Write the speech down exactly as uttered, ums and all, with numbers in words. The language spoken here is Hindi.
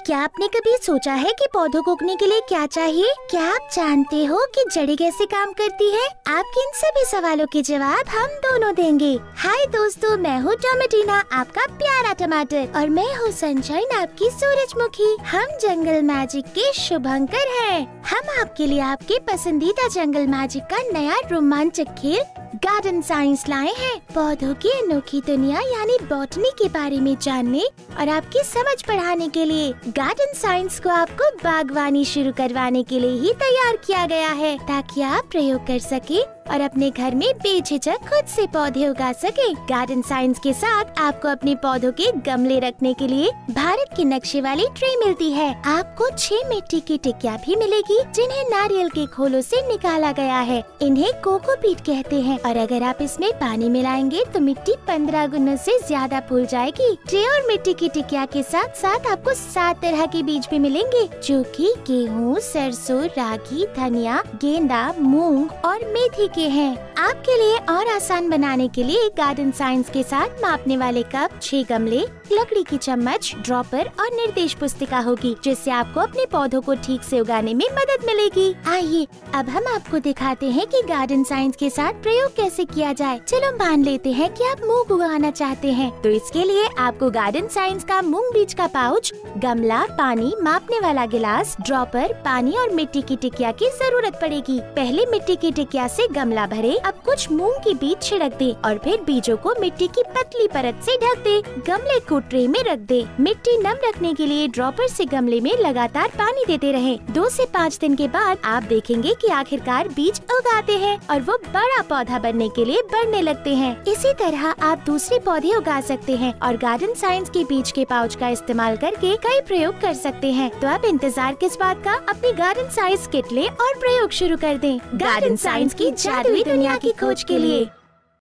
क्या आपने कभी सोचा है कि पौधों को उगने के लिए क्या चाहिए? क्या आप जानते हो कि जड़ें कैसे काम करती है? आपके इन सभी सवालों के जवाब हम दोनों देंगे। हाय दोस्तों, मैं हूँ टोमेटिना, आपका प्यारा टमाटर, और मैं हूँ सनशाइन, आपकी सूरजमुखी। हम जंगल मैजिक के शुभंकर हैं। हम आपके लिए आपके पसंदीदा जंगल मैजिक का नया रोमांचक खेल गार्डन साइंस लाए हैं। पौधों की अनोखी दुनिया यानी बॉटनी के बारे में जानने और आपकी समझ बढ़ाने के लिए गार्डन साइंस को आपको बागवानी शुरू करवाने के लिए ही तैयार किया गया है, ताकि आप प्रयोग कर सके और अपने घर में बेझिझक खुद से पौधे उगा सके। गार्डन साइंस के साथ आपको अपने पौधों के गमले रखने के लिए भारत के नक्शे वाली ट्रे मिलती है। आपको छह मिट्टी की टिकिया भी मिलेगी, जिन्हें नारियल के खोलों से निकाला गया है। इन्हें कोकोपीट कहते हैं, और अगर आप इसमें पानी मिलाएंगे तो मिट्टी पंद्रह गुना से ज्यादा फूल जाएगी। ट्रे और मिट्टी की टिकिया के साथ साथ आपको सात तरह के बीज भी मिलेंगे, जो कि गेहूँ, सरसों, रागी, धनिया, गेंदा, मूंग और मेथी के हैं। आपके लिए और आसान बनाने के लिए गार्डन साइंस के साथ मापने वाले कप, छह गमले, लकड़ी की चम्मच, ड्रॉपर और निर्देश पुस्तिका होगी, जिससे आपको अपने पौधों को ठीक से उगाने में मदद मिलेगी। आइए अब हम आपको दिखाते हैं कि गार्डन साइंस के साथ प्रयोग कैसे किया जाए। चलो मान लेते हैं कि आप मूंग उगाना चाहते हैं, तो इसके लिए आपको गार्डन साइंस का मूंग बीज का पाउच, गमला, पानी, मापने वाला गिलास, ड्रॉपर, पानी और मिट्टी की टिकिया की जरूरत पड़ेगी। पहले मिट्टी की टिकिया से गमला भरे, अब कुछ मूंग के बीज छिड़क दे और फिर बीजों को मिट्टी की पतली परत से ढक दे। गमले को ट्रे में रख दे। मिट्टी नम रखने के लिए ड्रॉपर से गमले में लगातार पानी देते रहें। दो से पाँच दिन के बाद आप देखेंगे कि आखिरकार बीज उगाते हैं और वो बड़ा पौधा बनने के लिए बढ़ने लगते हैं। इसी तरह आप दूसरे पौधे उगा सकते हैं और गार्डन साइंस के बीज के पाउच का इस्तेमाल करके कई प्रयोग कर सकते हैं। तो आप इंतजार किस बात का, अपनी गार्डन साइंस किट ले और प्रयोग शुरू कर दें। गार्डन साइंस की जादुई दुनिया की खोज के लिए।